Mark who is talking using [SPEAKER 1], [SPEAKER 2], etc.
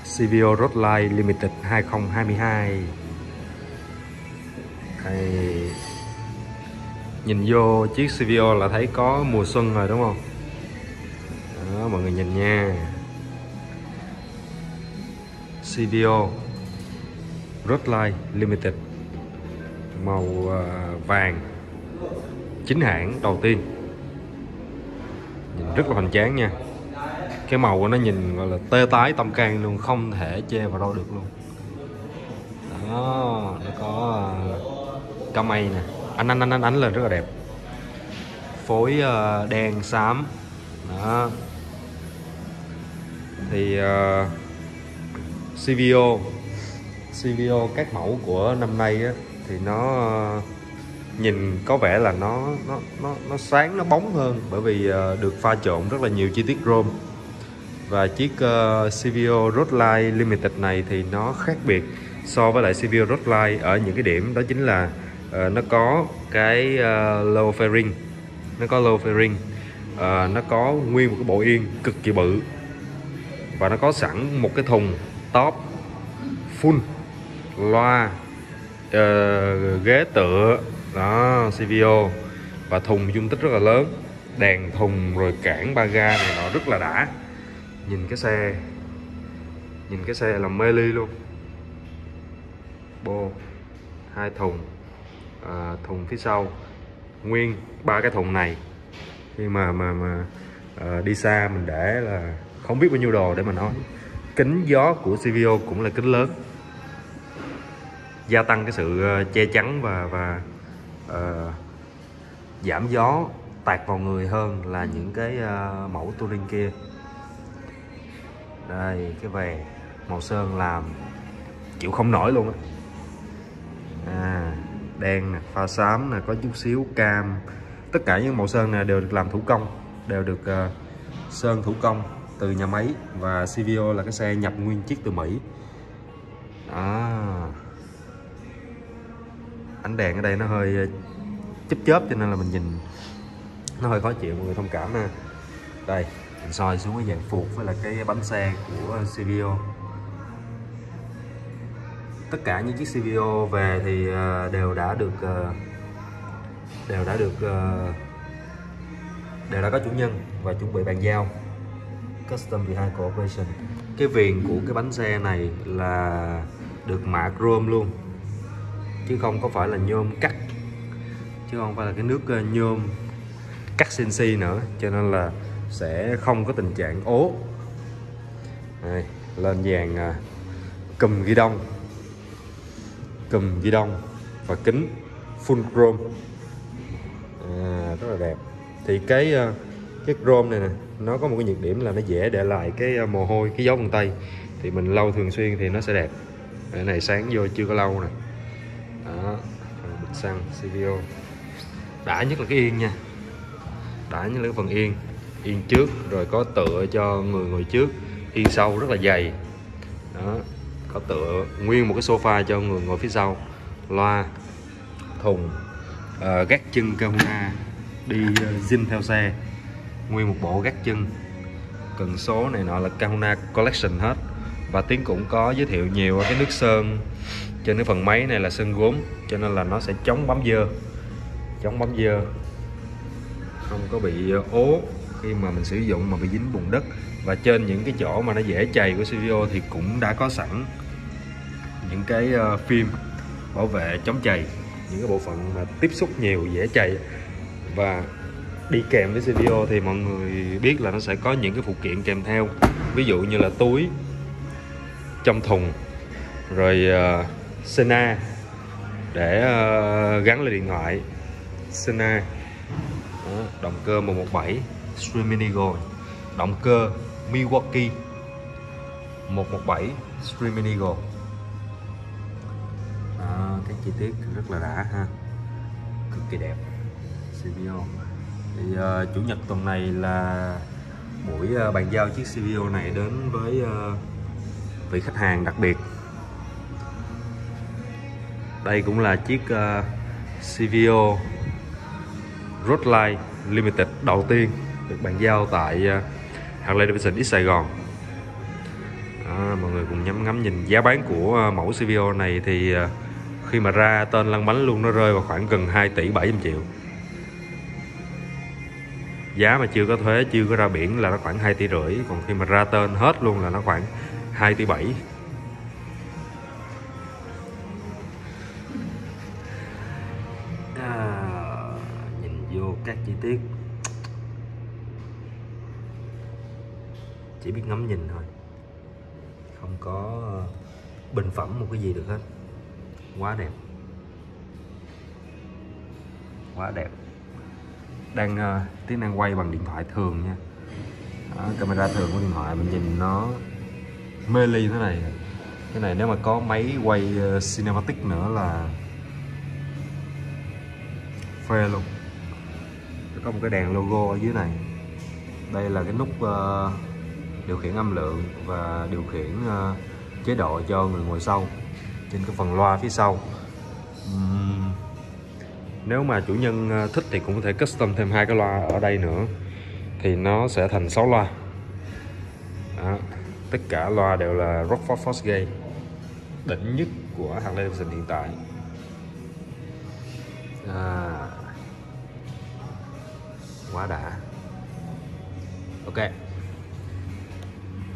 [SPEAKER 1] CVO Roadline Limited 2022. Đây. Nhìn vô chiếc CVO là thấy có mùa xuân rồi đúng không? Đó, mọi người nhìn nha. CVO Roadline Limited màu vàng, chính hãng đầu tiên, nhìn rất là hoành tráng nha. Cái màu của nó nhìn gọi là tê tái tâm can luôn, không thể chê vào đâu được luôn. Đó, nó có cam mây nè, ánh lên rất là đẹp. Phối đen xám. Đó. Thì CVO các mẫu của năm nay á, thì nó nhìn có vẻ là nó sáng, nó bóng hơn, bởi vì được pha trộn rất là nhiều chi tiết chrome. Và chiếc CVO Roadline Limited này thì nó khác biệt so với lại CVO Roadline ở những cái điểm đó chính là nó có cái low fairing, nó có nguyên một cái bộ yên cực kỳ bự, và nó có sẵn một cái thùng top full, loa, ghế tựa đó CVO, và thùng dung tích rất là lớn, đèn thùng rồi cản ba ga này nọ rất là đã. Nhìn cái xe là mê ly luôn. Bô 2 thùng, thùng phía sau, nguyên 3 cái thùng này. Khi mà đi xa mình để là không biết bao nhiêu đồ để mà nói. Kính gió của CVO cũng là kính lớn, gia tăng cái sự che chắn và giảm gió tạt vào người hơn là những cái mẫu touring kia. Đây, cái về màu sơn làm chịu không nổi luôn á. Đen nè, pha xám nè, có chút xíu cam. Tất cả những màu sơn này đều được làm thủ công, đều được sơn thủ công từ nhà máy. Và CVO là cái xe nhập nguyên chiếc từ Mỹ. Ánh đèn ở đây nó hơi chớp cho nên là mình nhìn nó hơi khó chịu, mọi người thông cảm ha. Đây, mình soi xuống cái dàn phuộc với là cái bánh xe của CVO. Tất cả những chiếc CVO về thì đều đã có chủ nhân và chuẩn bị bàn giao. Custom Behind Cooperation. Cái viền của cái bánh xe này là được mạ chrome luôn, chứ không có phải là nhôm cắt, chứ không phải là cái nước nhôm cắt CNC nữa, cho nên là sẽ không có tình trạng ố. Đây, lên dàn cùm ghi đông và kính full chrome, rất là đẹp. Thì cái chrome này nè, nó có một cái nhược điểm là nó dễ để lại cái mồ hôi, cái dấu vân tay. Thì mình lau thường xuyên thì nó sẽ đẹp. Cái này sáng vô chưa có lau nè. Đó, bịch xăng CVO. Đã nhất là cái yên nha, đã nhất là cái phần yên trước, rồi có tựa cho người ngồi trước, yên sau rất là dày. Đó, có tựa nguyên một cái sofa cho người ngồi phía sau, loa, thùng, gác chân Kahuna đi zin theo xe, nguyên một bộ gác chân, cần số này nọ là Kahuna Collection hết. Và Tiến cũng có giới thiệu nhiều cái nước sơn trên cái phần máy này là sơn gốm, cho nên là nó sẽ chống bám dơ, không có bị ố khi mà mình sử dụng mà bị dính bùn đất. Và trên những cái chỗ mà nó dễ chày của CVO thì cũng đã có sẵn những cái phim bảo vệ chống chày, những cái bộ phận mà tiếp xúc nhiều dễ chày. Và đi kèm với CVO thì mọi người biết là nó sẽ có những cái phụ kiện kèm theo, ví dụ như là túi trong thùng, rồi Sena để gắn lên điện thoại, Sena. Đó, động cơ 117 Stream Minigo, động cơ Milwaukee 117 Stream Minigo. Cái chi tiết rất là đã ha, cực kỳ đẹp CVO. Thì chủ nhật tuần này là buổi bàn giao chiếc CVO này đến với vị khách hàng đặc biệt. Đây cũng là chiếc CVO Roadline Limited đầu tiên được bàn giao tại Harley Davidson X Sài Gòn. Đó, mọi người cùng ngắm nhìn giá bán của mẫu CVO này thì khi mà ra tên lăn bánh luôn nó rơi vào khoảng gần 2 tỷ 700 triệu. Giá mà chưa có thuế, chưa có ra biển là nó khoảng 2 tỷ rưỡi, còn khi mà ra tên hết luôn là nó khoảng 2 tỷ 7. Nhìn vô các chi tiết chỉ biết ngắm nhìn thôi, không có bình phẩm một cái gì được hết. Quá đẹp, quá đẹp. Tiếng đang quay bằng điện thoại thường nha. Đó, camera thường của điện thoại mình nhìn nó mê ly thế này. Cái này nếu mà có máy quay cinematic nữa là phê luôn. Có một cái đèn logo ở dưới này. Đây là cái nút điều khiển âm lượng và điều khiển chế độ cho người ngồi sau trên cái phần loa phía sau. Nếu mà chủ nhân thích thì cũng có thể custom thêm 2 cái loa ở đây nữa thì nó sẽ thành 6 loa. Đó. Tất cả loa đều là Rockford Fosgate đỉnh nhất của Harley Davidson hiện tại. Quá đã. Ok.